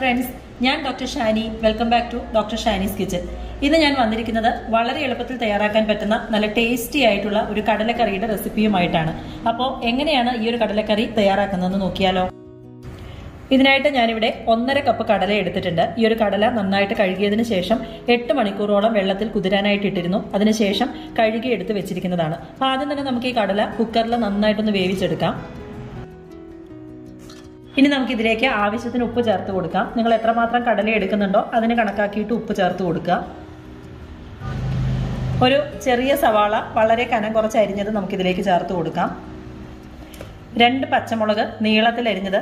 friends, I am Dr. Shani. Welcome back to Dr. Shani's Kitchen. This is വളരെ എളുപ്പത്തിൽ തയ്യാറാക്കാൻ പറ്റുന്ന നല്ല ടേസ്റ്റി ആയിട്ടുള്ള ഒരു കടലക്കറിയുടെ റെസിപ്പിയുമായിട്ടാണ്. അപ്പോൾ എങ്ങനെയാണ് ഈ ഒരു കടലക്കറി തയ്യാറാക്കുന്നതെന്ന് നോക്കിയാലോ. ഇതിനായിട്ട് ഞാൻ ഇവിടെ 1.5 കപ്പ് കടല എടുത്തിട്ടുണ്ട്. ഈ ഒരു കടല നന്നായിട്ട് കഴുകിയതിനു ശേഷം 8 മണിക്കൂറോളം വെള്ളത്തിൽ കുതിരാനായിട്ട് ഇട്ടിരുന്നു. അതിനുശേഷം കഴുകി എടുത്ത് വെച്ചിരിക്കുന്നതാണ്. അപ്പോൾ ആദ്യം തന്നെ നമുക്ക് ഈ കടല കുക്കറിൽ നന്നായിട്ടൊന്ന് വേവിച്ചെടുക്കാം. ഇനി നമുക്ക് ഇതിലേക്ക് ആവശ്യത്തിന് ഉപ്പ് ചേർത്ത് കൊടുക്കാം. നിങ്ങൾ എത്രമാത്രം കടല എടുക്കുന്നുണ്ടോ അതിന് കണക്കാക്കിയിട്ട് ഉപ്പ് ചേർത്ത് കൊടുക്കുക. ഒരു ചെറിയ സവാള വളരെ കനം കുറച്ച് അരിഞ്ഞത് നമുക്ക് ഇതിലേക്ക് ചേർത്ത് കൊടുക്കാം. 2 പച്ചമുളക് നീളത്തിൽ അരിഞ്ഞത്.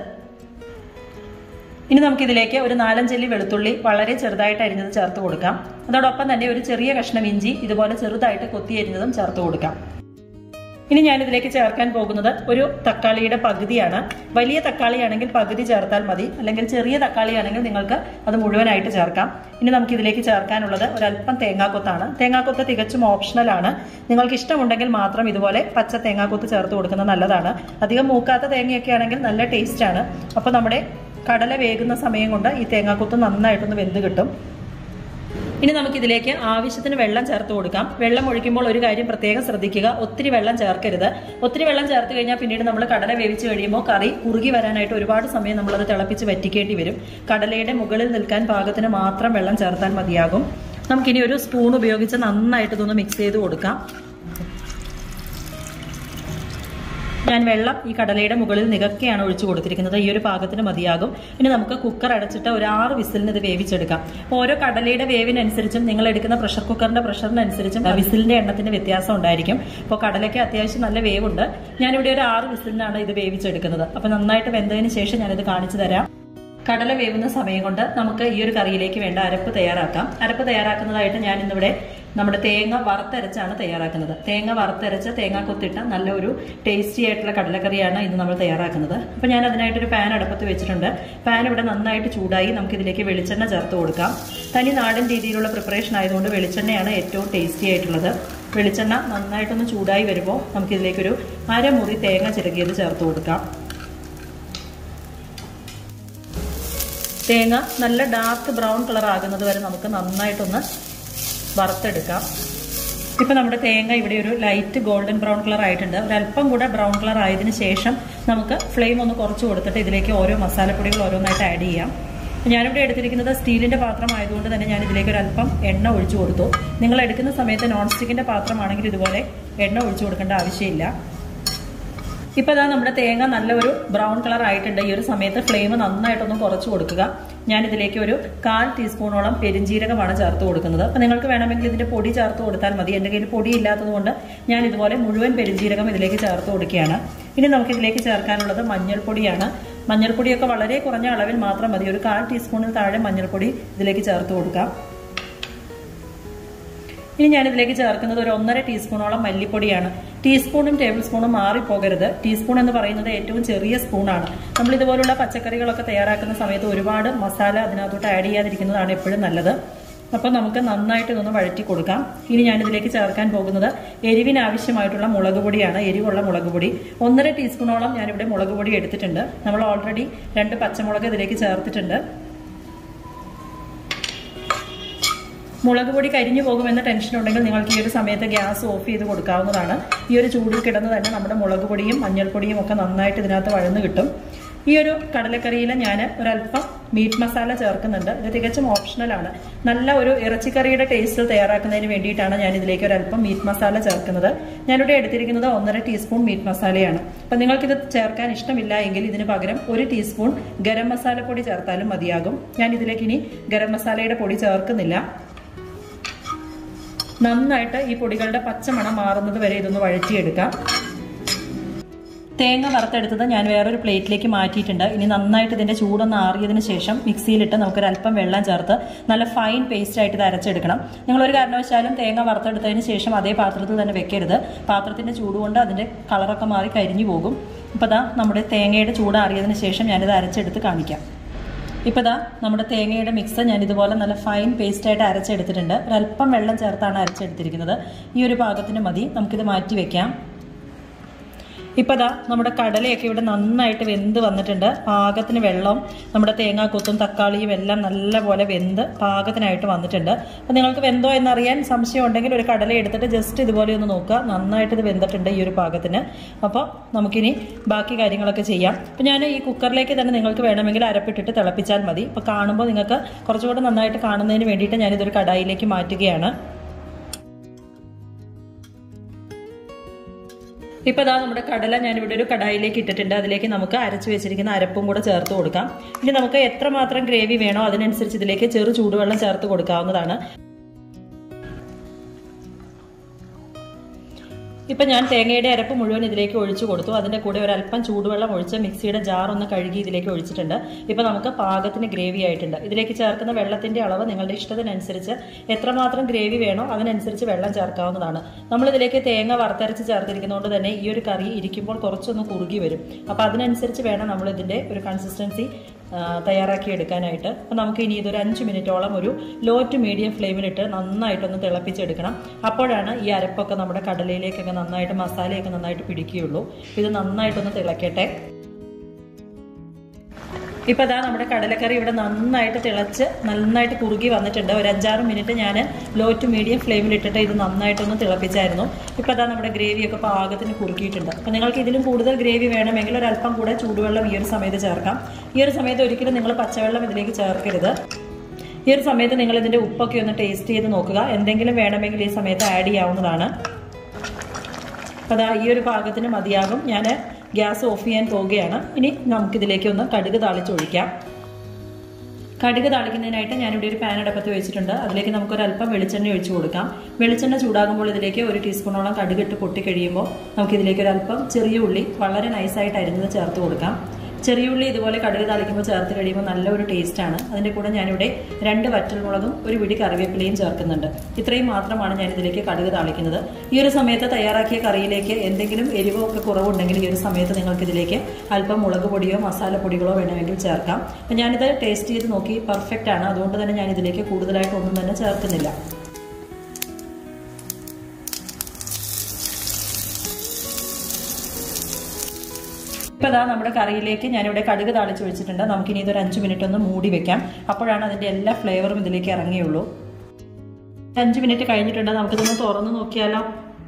ഇനി നമുക്ക് ഇതിലേക്ക് ഒരു 4-5 അല്ലി വെളുത്തുള്ളി വളരെ ചെറുതായിട്ട് അരിഞ്ഞത് ചേർത്ത് കൊടുക്കാം. അതോടൊപ്പം തന്നെ ഒരു ചെറിയ കഷ്ണം ഇഞ്ചി ഇതുപോലെ ചെറുതായിട്ട് കൊത്തി അരിഞ്ഞതും ചേർത്ത് കൊടുക്കാം. ഇനി ഞാൻ ഇതിലേക്ക് ചേർക്കാൻ പോകുന്നത് ഒരു തക്കാളിയുടെ പകുതിയാണ്. വലിയ തക്കാളിയാണെങ്കിൽ പകുതി ചേർത്താൽ മതി, അല്ലെങ്കിൽ ചെറിയ തക്കാളിയാണെങ്കിൽ നിങ്ങൾക്ക് അത് മുഴുവനായിട്ട് ചേർക്കാം. ഇനി നമുക്ക് ഇതിലേക്ക് ചേർക്കാനുള്ളത് ഒരല്പം തേങ്ങാക്കൊത്താണ്. തേങ്ങാക്കൊത്ത് തികച്ചും ഓപ്ഷണലാണ്. നിങ്ങൾക്ക് ഇഷ്ടമുണ്ടെങ്കിൽ മാത്രം ഇതുപോലെ പച്ച തേങ്ങാക്കൊത്ത് ചേർത്ത് കൊടുക്കുന്നത് നല്ലതാണ്. അധികം മൂക്കാത്ത തേങ്ങയൊക്കെ ആണെങ്കിൽ നല്ല ടേസ്റ്റാണ്. അപ്പോൾ നമ്മുടെ കടല വേകുന്ന സമയം കൊണ്ട് ഈ തേങ്ങാക്കൊത്ത് നന്നായിട്ടൊന്ന് വെന്ത് കിട്ടും. ഇനി നമുക്കിതിലേക്ക് ആവശ്യത്തിന് വെള്ളം ചേർത്ത് കൊടുക്കാം. വെള്ളം ഒഴിക്കുമ്പോൾ ഒരു കാര്യം പ്രത്യേകം ശ്രദ്ധിക്കുക, ഒത്തിരി വെള്ളം ചേർക്കരുത്. ഒത്തിരി വെള്ളം ചേർത്ത് കഴിഞ്ഞാൽ പിന്നീട് നമ്മൾ കടല വേവിച്ച് കഴിയുമ്പോൾ കറി കുറുകി വരാനായിട്ട് ഒരുപാട് സമയം നമ്മളത് തിളപ്പിച്ച് വറ്റിക്കേണ്ടി വരും. കടലയുടെ മുകളിൽ നിൽക്കാൻ പാകത്തിന് മാത്രം വെള്ളം ചേർത്താൽ മതിയാകും. നമുക്കിനി ഒരു സ്പൂൺ ഉപയോഗിച്ച് നന്നായിട്ട് ഇതൊന്ന് മിക്സ് ചെയ്ത് കൊടുക്കാം. ഞാൻ വെള്ളം ഈ കടലയുടെ മുകളിൽ നികക്കെയാണ് ഒഴിച്ചു കൊടുത്തിരിക്കുന്നത്. ഈ ഒരു പാകത്തിന് മതിയാകും. ഇനി നമുക്ക് കുക്കർ അടച്ചിട്ട് ഒരു 6 വിസിലിന് ഇത് വേവിച്ചെടുക്കാം. ഓരോ കടലയുടെ വേവിനനുസരിച്ചും നിങ്ങൾ എടുക്കുന്ന പ്രഷർ കുക്കറിന്റെ പ്രഷറിനനുസരിച്ചും വിസിലിന്റെ എണ്ണത്തിന് വ്യത്യാസം ഉണ്ടായിരിക്കും. അപ്പോൾ കടലയ്ക്ക് അത്യാവശ്യം നല്ല വേവുണ്ട്. ഞാനിവിടെ ഒരു 6 വിസിലിനാണ് ഇത് വേവിച്ചെടുക്കുന്നത്. അപ്പോൾ നന്നായിട്ട് വെന്തതിന് ശേഷം ഞാനിത് കാണിച്ചു തരാം. കടല വേവുന്ന സമയം കൊണ്ട് നമുക്ക് ഈ ഒരു കറിയിലേക്ക് വേണ്ട അരപ്പ് തയ്യാറാക്കാം. അരപ്പ് തയ്യാറാക്കുന്നതായിട്ട് ഞാൻ ഇന്നിവിടെ നമ്മുടെ തേങ്ങ വറുത്തരച്ചാണ് തയ്യാറാക്കുന്നത്. തേങ്ങ വറുത്തരച്ച് തേങ്ങ കൊത്തിട്ട നല്ല ഒരു ടേസ്റ്റി ആയിട്ടുള്ള കടലക്കറിയാണ് ഇന്ന് നമ്മൾ തയ്യാറാക്കുന്നത്. അപ്പോൾ ഞാൻ അതിനായിട്ടൊരു പാൻ അടുപ്പത്ത് വെച്ചിട്ടുണ്ട്. പാൻ ഇവിടെ നന്നായിട്ട് ചൂടായി. നമുക്കിതിലേക്ക് വെളിച്ചെണ്ണ ചേർത്ത് കൊടുക്കാം. തനി നാടൻ രീതിയിലുള്ള പ്രിപ്പറേഷൻ ആയതുകൊണ്ട് വെളിച്ചെണ്ണയാണ് ഏറ്റവും ടേസ്റ്റി ആയിട്ടുള്ളത്. വെളിച്ചെണ്ണ നന്നായിട്ടൊന്ന് ചൂടായി വരുമ്പോൾ നമുക്കിതിലേക്കൊരു 1/2 മുറി തേങ്ങ ചിരകിയത് ചേർത്ത് കൊടുക്കാം. തേങ്ങ നല്ല ഡാർക്ക് ബ്രൗൺ കളർ ആകുന്നത് വരെ നമുക്ക് നന്നായിട്ടൊന്ന് വറുത്തെടുക്കാം. ഇപ്പം നമ്മുടെ തേങ്ങ ഇവിടെ ഒരു ലൈറ്റ് ഗോൾഡൻ ബ്രൗൺ കളർ ആയിട്ടുണ്ട്. ഒരല്പം കൂടെ ബ്രൗൺ കളർ ആയതിനു ശേഷം നമുക്ക് ഫ്ലെയിം ഒന്ന് കുറച്ച് കൊടുത്തിട്ട് ഇതിലേക്ക് ഓരോ മസാലപ്പൊടികൾ ഓരോന്നായിട്ട് ആഡ് ചെയ്യാം. ഞാനിവിടെ എടുത്തിരിക്കുന്നത് സ്റ്റീലിന്റെ പാത്രം ആയതുകൊണ്ട് തന്നെ ഞാൻ ഇതിലേക്ക് ഒരല്പം എണ്ണ ഒഴിച്ചു കൊടുത്തു. നിങ്ങൾ എടുക്കുന്ന സമയത്ത് നോൺ സ്റ്റിക്കിന്റെ പാത്രമാണെങ്കിൽ ഇതുപോലെ എണ്ണ ഒഴിച്ചു കൊടുക്കേണ്ട ആവശ്യമില്ല. ഇപ്പോൾ ഇതാ നമ്മുടെ തേങ്ങ നല്ല ഒരു ബ്രൗൺ കളർ ആയിട്ടുണ്ട്. ഈ ഒരു സമയത്ത് ഫ്ലെയിം നന്നായിട്ടൊന്ന് കുറച്ച് കൊടുക്കുക. ഞാൻ ഇതിലേക്ക് ഒരു 1/4 ടീസ്പൂണോളം പെരിഞ്ജീരകമാണ് ചേർത്ത് കൊടുക്കുന്നത്. അപ്പോൾ നിങ്ങൾക്ക് വേണമെങ്കിൽ ഇതിന്റെ പൊടി ചേർത്ത് കൊടുത്താൽ മതി. എൻ്റെ കയ്യിൽ പൊടി ഇല്ലാത്തത് കൊണ്ട് ഞാൻ ഇതുപോലെ മുഴുവൻ പെരിഞ്ജീരകം ഇതിലേക്ക് ചേർത്ത് കൊടുക്കുകയാണ്. ഇനി നമുക്ക് ഇതിലേക്ക് ചേർക്കാനുള്ളത് മഞ്ഞൾപ്പൊടിയാണ്. മഞ്ഞൾപ്പൊടിയൊക്കെ വളരെ കുറഞ്ഞ അളവിൽ മാത്രം മതി. ഒരു 1/4 ടീസ്പൂണിൽ താഴെ മഞ്ഞൾപ്പൊടി ഇതിലേക്ക് ചേർത്ത് കൊടുക്കാം. ഇനി ഞാനിതിലേക്ക് ചേർക്കുന്നത് ഒരു 1.5 ടീസ്പൂണോളം മല്ലിപ്പൊടിയാണ്. ടീസ്പൂണും ടേബിൾ സ്പൂണും മാറിപ്പോകരുത്. ടീസ്പൂൺ എന്ന് പറയുന്നത് ഏറ്റവും ചെറിയ സ്പൂണാണ്. നമ്മൾ ഇതുപോലുള്ള പച്ചക്കറികളൊക്കെ തയ്യാറാക്കുന്ന സമയത്ത് ഒരുപാട് മസാല അതിനകത്തോട്ട് ആഡ് ചെയ്യാതിരിക്കുന്നതാണ് എപ്പോഴും നല്ലത്. അപ്പോൾ നമുക്ക് നന്നായിട്ട് ഇതൊന്ന് വഴറ്റി കൊടുക്കാം. ഇനി ഞാനിതിലേക്ക് ചേർക്കാൻ പോകുന്നത് എരിവിന് ആവശ്യമായിട്ടുള്ള മുളക് പൊടിയാണ്. എരിവുള്ള മുളക് പൊടി 1.5 ടീസ്പൂണോളം ഞാനിവിടെ മുളക് പൊടി എടുത്തിട്ടുണ്ട്. നമ്മൾ ഓൾറെഡി 2 പച്ചമുളക് ഇതിലേക്ക് ചേർത്തിട്ടുണ്ട്. മുളക് പൊടി കരിഞ്ഞു പോകുമെന്ന ടെൻഷൻ ഉണ്ടെങ്കിൽ നിങ്ങൾക്ക് ഈ ഒരു സമയത്ത് ഗ്യാസ് ഓഫ് ചെയ്ത് കൊടുക്കാവുന്നതാണ്. ഈ ഒരു ചൂടിൽ കിടന്ന് തന്നെ നമ്മുടെ മുളക് പൊടിയും മഞ്ഞൾപ്പൊടിയും ഒക്കെ നന്നായിട്ട് ഇതിനകത്ത് വഴന്ന് കിട്ടും. ഈ ഒരു കടലക്കറിയിൽ ഞാൻ ഒരല്പം മീറ്റ് മസാല ചേർക്കുന്നുണ്ട്. ഇത് തികച്ചും ഓപ്ഷണലാണ്. നല്ല ഒരു ഇറച്ചിക്കറിയുടെ ടേസ്റ്റിൽ തയ്യാറാക്കുന്നതിന് വേണ്ടിയിട്ടാണ് ഞാൻ ഇതിലേക്ക് ഒരല്പം മീറ്റ് മസാല ചേർക്കുന്നത്. ഞാനിവിടെ എടുത്തിരിക്കുന്നത് 1.5 ടീസ്പൂൺ മീറ്റ് മസാലയാണ്. അപ്പം നിങ്ങൾക്കിത് ചേർക്കാൻ ഇഷ്ടമില്ല എങ്കിൽ ഇതിന് പകരം 1 ടീസ്പൂൺ ഗരം മസാലപ്പൊടി ചേർത്താലും മതിയാകും. ഞാൻ ഇതിലേക്ക് ഇനി ഗരം മസാലയുടെ പൊടി ചേർക്കുന്നില്ല. നന്നായിട്ട് ഈ പൊടികളുടെ പച്ചമണം മാറുന്നത് വരെ ഇതൊന്ന് വഴറ്റിയെടുക്കാം. തേങ്ങ വറുത്തെടുത്തത് ഞാൻ വേറൊരു പ്ലേറ്റിലേക്ക് മാറ്റിയിട്ടുണ്ട്. ഇനി നന്നായിട്ട് ഇതിൻ്റെ ചൂടൊന്ന് ആറിയതിന് ശേഷം മിക്സിയിലിട്ട് നമുക്കൊരല്പം വെള്ളം ചേർത്ത് നല്ല ഫൈൻ പേസ്റ്റ് ആയിട്ട് ഇത് അരച്ചെടുക്കണം. നിങ്ങളൊരു കാരണവശാലും തേങ്ങ വറുത്തെടുത്തതിന് ശേഷം അതേ പാത്രത്തിൽ തന്നെ വെക്കരുത്. പാത്രത്തിൻ്റെ ചൂടുകൊണ്ട് അതിൻ്റെ കളറൊക്കെ മാറി കരിഞ്ഞു പോകും. അപ്പോൾ ഇതാ നമ്മുടെ തേങ്ങയുടെ ചൂടാറിയതിന് ശേഷം ഞാനിത് അരച്ചെടുത്ത് കാണിക്കാം. ഇപ്പോൾ ഇതാ നമ്മുടെ തേങ്ങയുടെ മിക്സ് ഞാൻ ഇതുപോലെ നല്ല ഫൈൻ പേസ്റ്റായിട്ട് അരച്ചെടുത്തിട്ടുണ്ട്. ഒരല്പം വെള്ളം ചേർത്താണ് അരച്ചെടുത്തിരിക്കുന്നത്. ഈ ഒരു പാകത്തിന് മതി. നമുക്കിത് മാറ്റി വെക്കാം. ഇപ്പോൾ ദാ നമ്മുടെ കടലയൊക്കെ ഇവിടെ നന്നായിട്ട് വെന്ത് വന്നിട്ടുണ്ട്. പാകത്തിന് വെള്ളവും നമ്മുടെ തേങ്ങാക്കൊത്തും തക്കാളിയും എല്ലാം നല്ലപോലെ വെന്ത് പാകത്തിനായിട്ട് വന്നിട്ടുണ്ട്. അപ്പോൾ നിങ്ങൾക്ക് വെന്തോ എന്നറിയാൻ സംശയം ഉണ്ടെങ്കിൽ ഒരു കടല എടുത്തിട്ട് ജസ്റ്റ് ഇതുപോലെ ഒന്ന് നോക്കുക. നന്നായിട്ട് ഇത് വെന്തിട്ടുണ്ട് ഈ ഒരു പാകത്തിന്. അപ്പോൾ നമുക്കിനി ബാക്കി കാര്യങ്ങളൊക്കെ ചെയ്യാം. അപ്പോൾ ഞാൻ ഈ കുക്കറിലേക്ക് തന്നെ നിങ്ങൾക്ക് വേണമെങ്കിൽ അരപ്പിട്ടിട്ട് തിളപ്പിച്ചാൽ മതി. അപ്പോൾ കാണുമ്പോൾ നിങ്ങൾക്ക് കുറച്ചുകൂടെ നന്നായിട്ട് കാണുന്നതിന് വേണ്ടിയിട്ട് ഞാനിതൊരു കടായിലേക്ക് മാറ്റുകയാണ്. ഇപ്പോൾ ഇതാ നമ്മുടെ കടല ഞാനിവിടെ ഒരു കടായിലേക്ക് ഇട്ടിട്ടുണ്ട്. അതിലേക്ക് നമുക്ക് അരച്ചു വെച്ചിരിക്കുന്ന അരപ്പും കൂടെ ചേർത്ത് കൊടുക്കാം. ഇനി നമുക്ക് എത്രമാത്രം ഗ്രേവി വേണോ അതിനനുസരിച്ച് ഇതിലേക്ക് ചെറു ചൂടുവെള്ളം ചേർത്ത് കൊടുക്കാവുന്നതാണ്. ഇപ്പം ഞാൻ തേങ്ങയുടെ അരപ്പ് മുഴുവൻ ഇതിലേക്ക് ഒഴിച്ചു കൊടുത്തു. അതിൻ്റെ കൂടെ ഒരല്പം ചൂടുവെള്ളം ഒഴിച്ച് മിക്സിയുടെ ജാർ ഒന്ന് കഴുകി ഇതിലേക്ക് ഒഴിച്ചിട്ടുണ്ട്. ഇപ്പോൾ നമുക്ക് പാകത്തിന് ഗ്രേവി ആയിട്ടുണ്ട്. ഇതിലേക്ക് ചേർക്കുന്ന വെള്ളത്തിൻ്റെ അളവ് നിങ്ങളുടെ ഇഷ്ടത്തിനനുസരിച്ച് എത്രമാത്രം ഗ്രേവി വേണോ അതിനനുസരിച്ച് വെള്ളം ചേർക്കാവുന്നതാണ്. നമ്മളിതിലേക്ക് തേങ്ങ വറുത്തരച്ച് ചേർത്തിരിക്കുന്നതുകൊണ്ട് തന്നെ ഈ ഒരു കറി ഇരിക്കുമ്പോൾ കുറച്ചൊന്ന് കുറുകി വരും. അപ്പോൾ അതിനനുസരിച്ച് വേണം നമ്മളിതിൻ്റെ ഒരു കൺസിസ്റ്റൻസി തയ്യാറാക്കി എടുക്കാനായിട്ട്. അപ്പോൾ നമുക്ക് ഇനി ഇതൊരു 5 മിനിറ്റോളം ഒരു ലോ ടു മീഡിയം ഫ്ലെയിമിലിട്ട് നന്നായിട്ടൊന്ന് തിളപ്പിച്ചെടുക്കണം. അപ്പോഴാണ് ഈ അരപ്പൊക്കെ നമ്മുടെ കടലയിലേക്കൊക്കെ നന്നായിട്ട് മസാലയൊക്കെ നന്നായിട്ട് പിടിക്കുകയുള്ളൂ. ഇത് നന്നായിട്ടൊന്ന് തിളക്കട്ടെ. ഇപ്പോൾ അതാ നമ്മുടെ കടലക്കറി ഇവിടെ നന്നായിട്ട് തിളച്ച് നന്നായിട്ട് കുറുകി വന്നിട്ടുണ്ട്. ഒരു 5-6 മിനിറ്റ് ഞാൻ ലോ ടു മീഡിയം ഫ്ലെയിമിലിട്ടിട്ട് ഇത് നന്നായിട്ടൊന്ന് തിളപ്പിച്ചായിരുന്നു. ഇപ്പോൾ അതാ നമ്മുടെ ഗ്രേവിയൊക്കെ പാകത്തിന് കുറുക്കിയിട്ടുണ്ട്. അപ്പോൾ നിങ്ങൾക്ക് ഇതിലും കൂടുതൽ ഗ്രേവി വേണമെങ്കിൽ ഒരല്പം കൂടെ ചൂടുവെള്ളം ഈ ഒരു സമയത്ത് ചേർക്കാം. ഈ ഒരു സമയത്ത് ഒരിക്കലും നിങ്ങൾ പച്ചവെള്ളം ഇതിലേക്ക് ചേർക്കരുത്. ഈ ഒരു സമയത്ത് നിങ്ങൾ ഇതിൻ്റെ ഉപ്പൊക്കെ ഒന്ന് ടേസ്റ്റ് ചെയ്ത് നോക്കുക. എന്തെങ്കിലും വേണമെങ്കിൽ ഈ സമയത്ത് ആഡ് ചെയ്യാവുന്നതാണ്. അപ്പോൾ അതാ ഈ ഒരു പാകത്തിന് മതിയാകും. ഞാൻ ഗ്യാസ് ഓഫ് ചെയ്യാൻ പോവുകയാണ്. ഇനി നമുക്കിതിലേക്ക് ഒന്ന് കടുക് താളിച്ചൊഴിക്കാം. കടുക് താളിക്കുന്നതിനായിട്ട് ഞാനിവിടെ ഒരു പാൻ അടുപ്പത്ത് വെച്ചിട്ടുണ്ട്. അതിലേക്ക് നമുക്കൊരല്പം വെളിച്ചെണ്ണ ഒഴിച്ചു കൊടുക്കാം. വെളിച്ചെണ്ണ ചൂടാകുമ്പോൾ ഇതിലേക്ക് 1 ടീസ്പൂണോളം കടുകിട്ട് പൊട്ടി കഴിയുമ്പോൾ നമുക്കിതിലേക്ക് ഒരല്പം ചെറിയ ഉള്ളി വളരെ നൈസായിട്ട് അരിഞ്ഞത് ചേർത്ത് കൊടുക്കാം. ചെറിയ ഉള്ളി ഇതുപോലെ കടുക് താളിക്കുമ്പോൾ ചേർത്ത് കഴിയുമ്പോൾ നല്ലൊരു ടേസ്റ്റാണ്. അതിൻ്റെ കൂടെ ഞാനിവിടെ 2 വറ്റൽമുളകും ഒരു പിടി കറിവേപ്പിലയും ചേർക്കുന്നുണ്ട്. ഇത്രയും മാത്രമാണ് ഞാനിതിലേക്ക് കടുക് താളിക്കുന്നത്. ഈ ഒരു സമയത്ത് തയ്യാറാക്കിയ കറിയിലേക്ക് എന്തെങ്കിലും എരിവോ ഒക്കെ കുറവുണ്ടെങ്കിൽ ഈ ഒരു സമയത്ത് നിങ്ങൾക്കിതിലേക്ക് അല്പം മുളക് പൊടിയോ മസാലപ്പൊടികളോ വേണമെങ്കിൽ ചേർക്കാം. അപ്പം ഞാനിത് ടേസ്റ്റ് ചെയ്ത് നോക്കി പെർഫെക്റ്റ് ആണ്. അതുകൊണ്ട് തന്നെ ഞാനിതിലേക്ക് കൂടുതലായിട്ട് ഒന്നും തന്നെ ചേർക്കുന്നില്ല. ഇപ്പോൾ ഇതാ നമ്മുടെ കറിയിലേക്ക് ഞാനിവിടെ കടുക് താളിച്ച് വെച്ചിട്ടുണ്ട്. നമുക്കിനി ഇതൊരു 5 മിനിറ്റ് ഒന്ന് മൂടി വെക്കാം. അപ്പോഴാണ് അതിൻ്റെ എല്ലാ ഫ്ലേവറും ഇതിലേക്ക് ഇറങ്ങിയുള്ളൂ. 5 മിനിറ്റ് കഴിഞ്ഞിട്ടുണ്ട്. നമുക്കിതൊന്ന് തുറന്ന് നോക്കിയാലോ.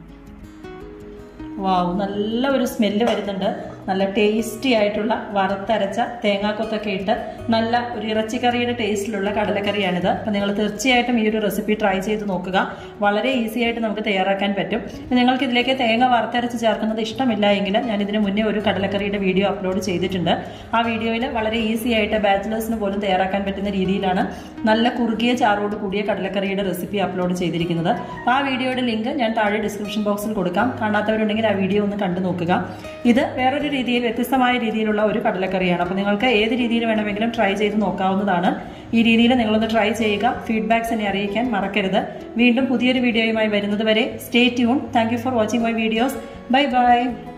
വാവ്, നല്ല ഒരു സ്മെല്ല് വരുന്നുണ്ട്. നല്ല ടേസ്റ്റി ആയിട്ടുള്ള വറുത്തരച്ച തേങ്ങാക്കൊത്തൊക്കെ ഇട്ട് നല്ല ഒരു ഇറച്ചിക്കറിയുടെ ടേസ്റ്റിലുള്ള കടലക്കറിയാണിത്. അപ്പം നിങ്ങൾ തീർച്ചയായിട്ടും ഈ ഒരു റെസിപ്പി ട്രൈ ചെയ്ത് നോക്കുക. വളരെ ഈസി ആയിട്ട് നമുക്ക് തയ്യാറാക്കാൻ പറ്റും. നിങ്ങൾക്ക് ഇതിലേക്ക് തേങ്ങ വറുത്തരച്ച് ചേർക്കുന്നത് ഇഷ്ടമില്ല എങ്കിൽ ഞാൻ ഇതിന് മുന്നേ ഒരു കടലക്കറിയുടെ വീഡിയോ അപ്ലോഡ് ചെയ്തിട്ടുണ്ട്. ആ വീഡിയോയിൽ വളരെ ഈസി ആയിട്ട് ബാച്ചിലേഴ്സിന് പോലും തയ്യാറാക്കാൻ പറ്റുന്ന രീതിയിലാണ് നല്ല കുറുകിയ ചാറോട് കൂടിയ കടലക്കറിയുടെ റെസിപ്പി അപ്ലോഡ് ചെയ്തിരിക്കുന്നത്. ആ വീഡിയോയുടെ ലിങ്ക് ഞാൻ താഴെ ഡിസ്ക്രിപ്ഷൻ ബോക്സിൽ കൊടുക്കാം. കാണാത്തവരുണ്ടെങ്കിൽ ആ വീഡിയോ ഒന്ന് കണ്ടു നോക്കുക. ഇത് വേറൊരു രീതിയിൽ വ്യത്യസ്തമായ രീതിയിലുള്ള ഒരു കടലക്കറിയാണ്. അപ്പോൾ നിങ്ങൾക്ക് ഏത് രീതിയിൽ വേണമെങ്കിലും ട്രൈ ചെയ്ത് നോക്കാവുന്നതാണ്. ഈ രീതിയിൽ നിങ്ങളൊന്ന് ട്രൈ ചെയ്യുക. ഫീഡ്ബാക്സ് എന്നെ അറിയിക്കാൻ മറക്കരുത്. വീണ്ടും പുതിയൊരു വീഡിയോയുമായി വരുന്നത് വരെ stay tune. Thank you for watching my videos. Bye by.